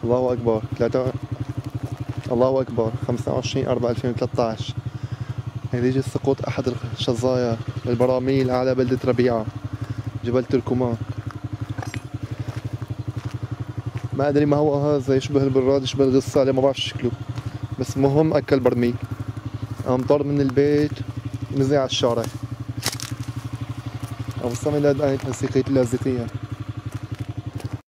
الله أكبر. الله أكبر. 25/4/2013 نتيجة سقوط أحد الشظايا بالبراميل على بلدة ربيعة جبل تركمان. ما أدري ما هو هذا، يشبه البراد، يشبه الغسالة، ما بعرف شكله، بس مهم أكل برميل. أمطر من البيت نزل على الشارع. أبو الصمد أدانت موسيقى اللاذقية.